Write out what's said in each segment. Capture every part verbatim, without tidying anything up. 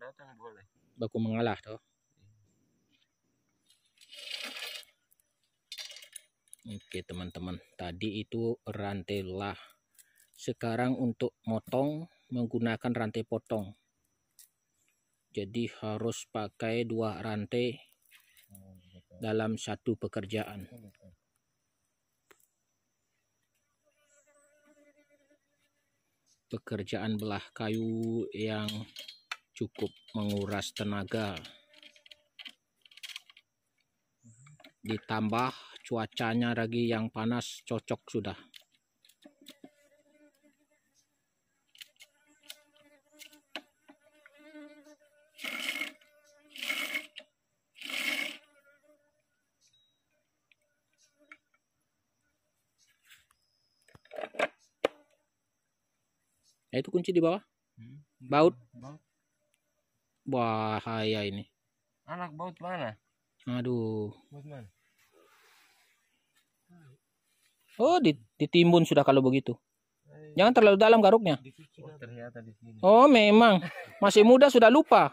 Baku mengalah toh. Oke teman-teman, tadi itu rantai lah. Sekarang untuk motong menggunakan rantai potong. Jadi harus pakai dua rantai dalam satu pekerjaan. Pekerjaan belah kayu yang cukup menguras tenaga. Ditambah cuacanya lagi yang panas, cocok sudah. Nah, itu kunci di bawah. Hmm. Baut. Baut. Bahaya ini. Anak baut mana? Aduh. Baut mana? Oh, ditimbun sudah kalau begitu. Jangan terlalu dalam garuknya. Oh, ternyata di sini. Oh, memang. Masih muda sudah lupa.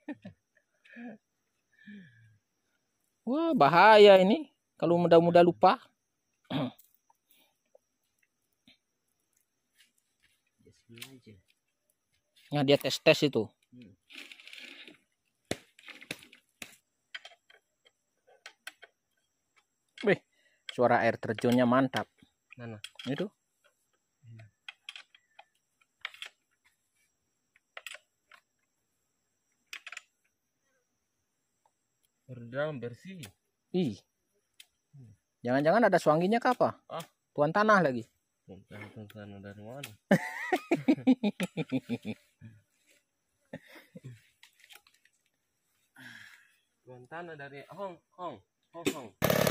Wah, bahaya ini. Kalau muda-muda lupa. Nah, dia tes-tes itu. Wih, suara air terjunnya mantap. Mana? Itu. Berdalam bersih. Ih. Jangan-jangan ada suanginya kah apa? Ah, tuan tanah lagi. Tuan tanah dari mana? Tuan tanah dari Hong Hong Hong Hong.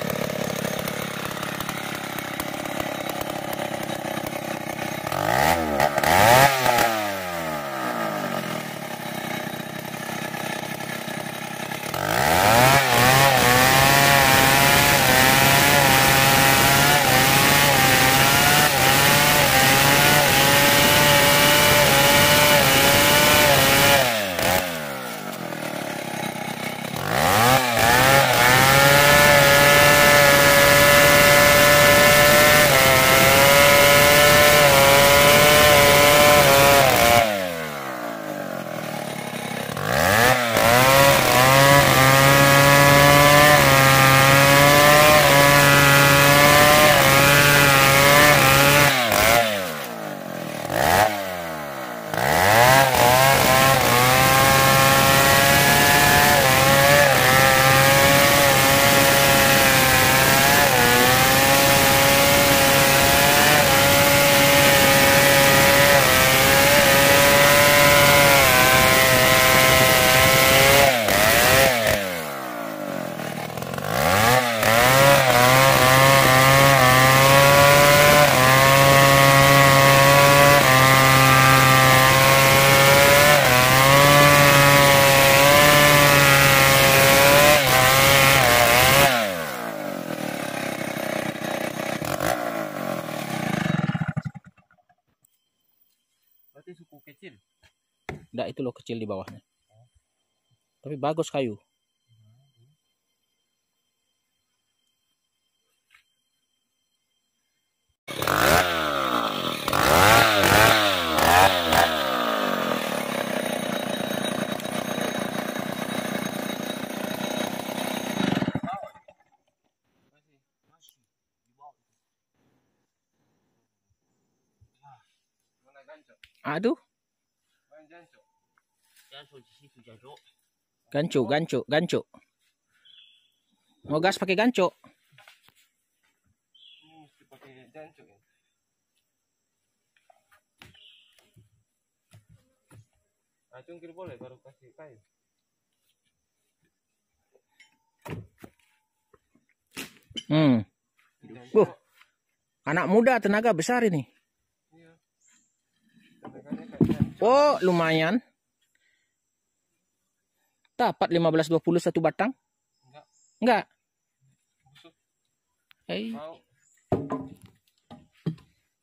Berarti suku kecil. Enggak, itu loh kecil di bawahnya. Tapi bagus kayu. Aduh. Gancu, gancu, gancu. Mau gas pakai gancu. Nah, cungkir boleh baru kasih kayu. Hmm. Uh, anak muda tenaga besar ini. Oh, lumayan. Dapat lima belas dua puluh satu batang? Enggak. Enggak. Hey. Bau.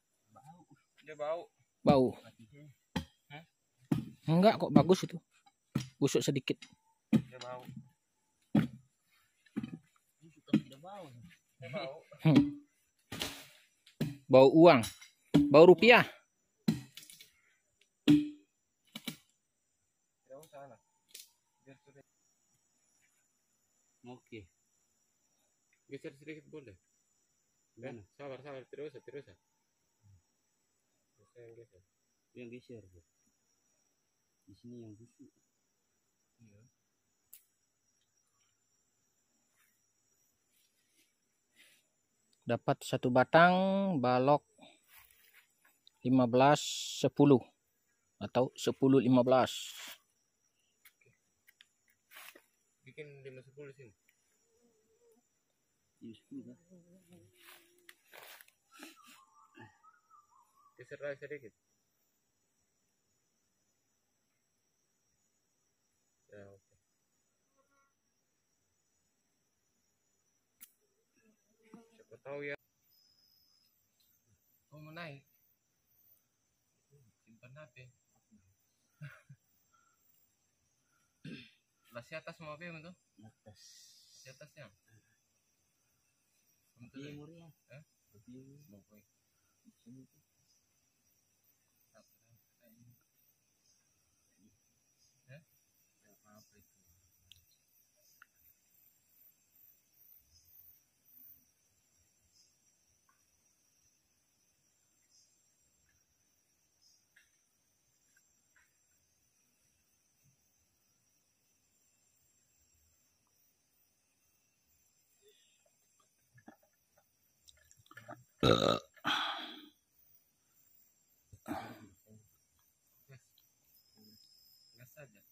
Dia bau. Bau. Hmm? Enggak kok, bagus itu. busuk sedikit. Dia bau. Busuk tapi tidak bau. Dia bau. Bau uang, bau rupiah. Jauh sana. Biar sudah. Oke. Geser sedikit boleh. Dan sabar sabar terus terus. Geser yang geser. Yang geser. Bro. Di sini yang busuk. Iya. Dapat satu batang balok lima belas sepuluh atau sepuluh lima belas. Bikin lima sepuluh sini. Ini sepuluh kan? Geser lagi sedikit. Ya, oke. Siapa tahu ya. Oh, mau naik. Simpan H P. Masih atas mau apa itu? Atas. Masih atasnya. Timur ya. Hah? Timur. Mau poin. Di sini tuh. Hah? Apa itu? Uh. Gas saja.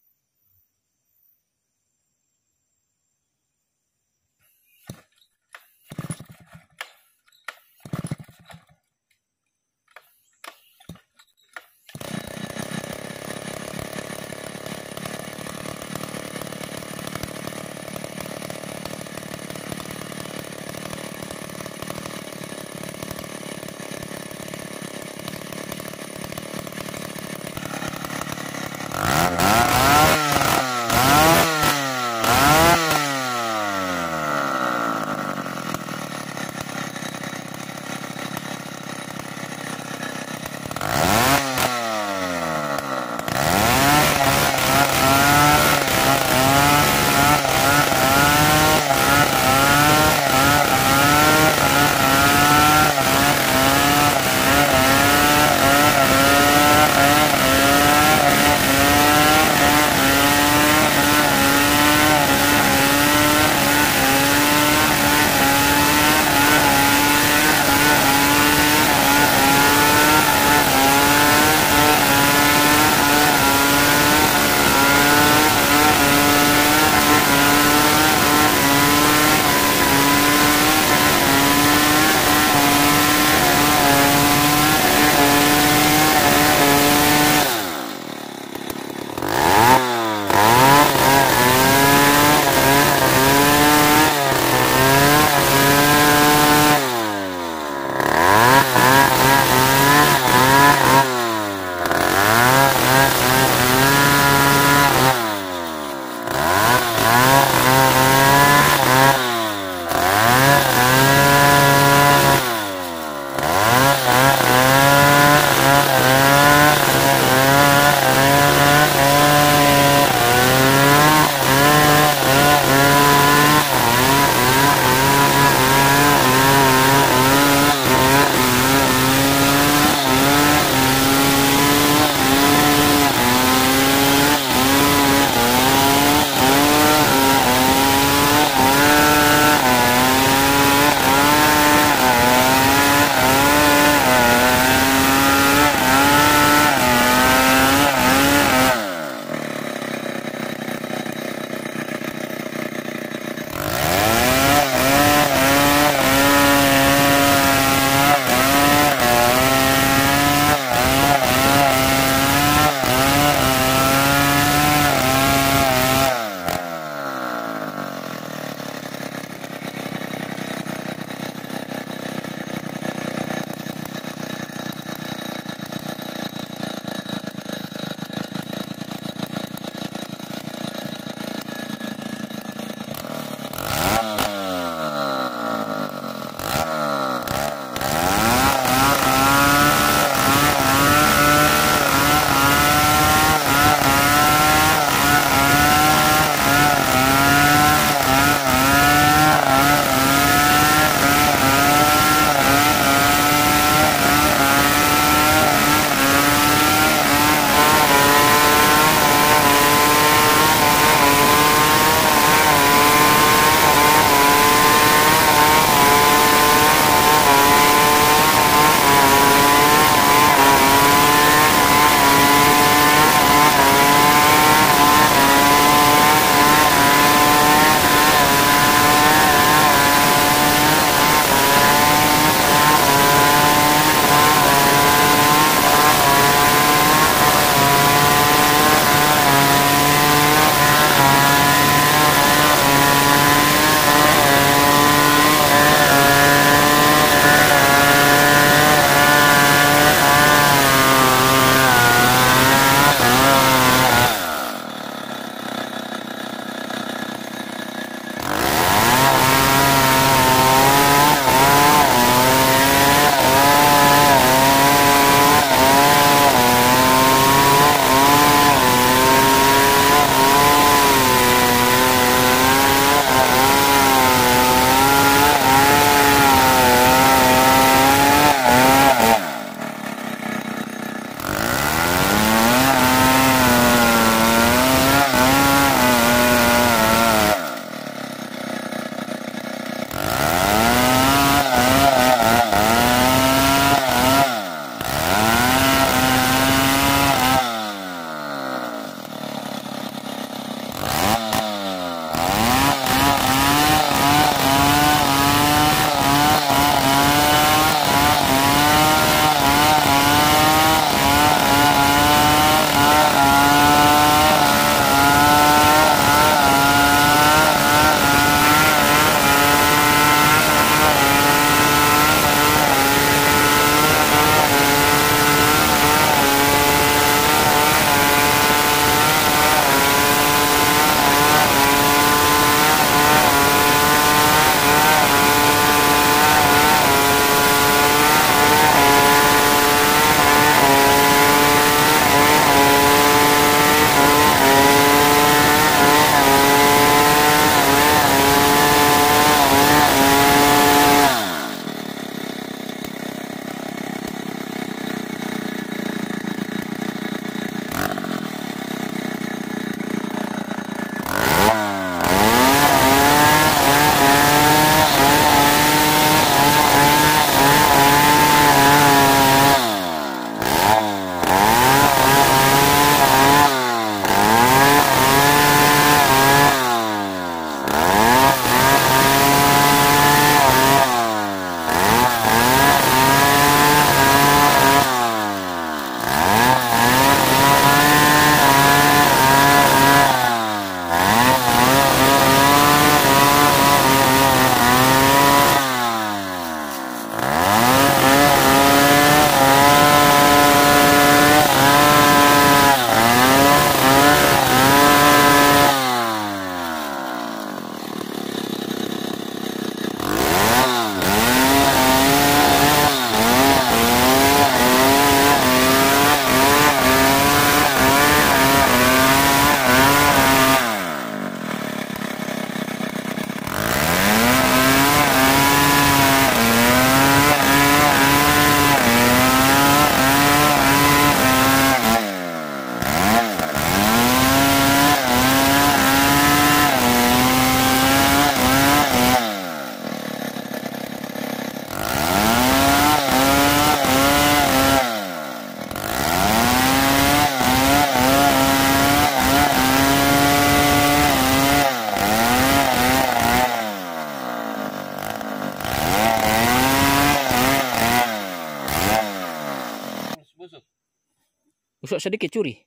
Usuk sedikit curi.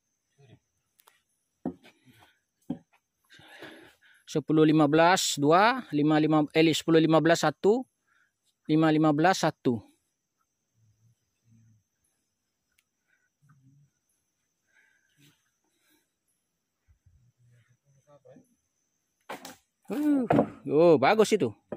Sepuluh lima belas dua, lima lima eh sepuluh lima belas satu, lima lima belas satu. Uh, oh bagus itu.